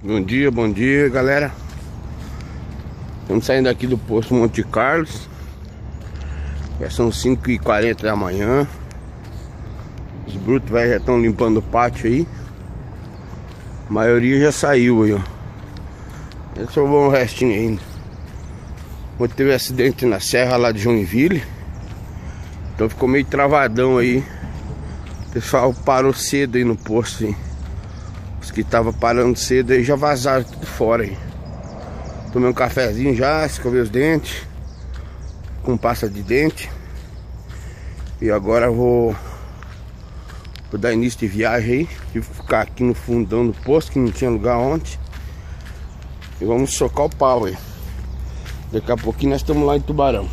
Bom dia, galera. Estamos saindo aqui do posto Monte Carlos. Já são 5h40 da manhã. Os brutos já estão limpando o pátio aí. A maioria já saiu aí, ó. Sobrou um restinho ainda. Ontem teve acidente na serra lá de Joinville, então ficou meio travadão aí. O pessoal parou cedo aí no posto, hein? Os que estavam parando cedo aí já vazaram tudo fora aí. Tomei um cafezinho já, escovei os dentes com pasta de dente. E agora vou dar início de viagem aí. Tive que ficar aqui no fundão do posto, que não tinha lugar ontem. E vamos socar o pau aí. Daqui a pouquinho nós estamos lá em Tubarão.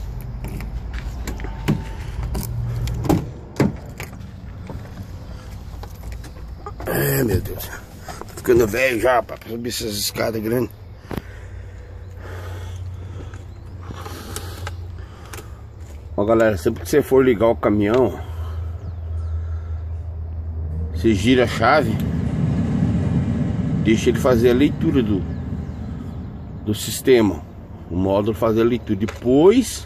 Ai, meu Deus. Tô ficando velho já pra subir essas escadas grandes. Ó, galera, sempre que você for ligar o caminhão, você gira a chave, deixa ele fazer a leitura do sistema. O módulo fazer a leitura. Depois,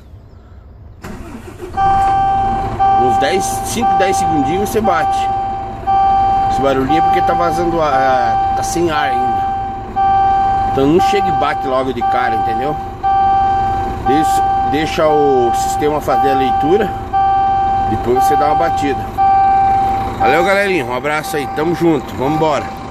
uns 5, 10 segundinhos você bate. Esse barulhinho é porque tá vazando ar, tá sem ar ainda. Então não chega e bate logo de cara, entendeu? Deixa o sistema fazer a leitura, depois você dá uma batida. Valeu, galerinha, um abraço aí, tamo junto, vamos embora.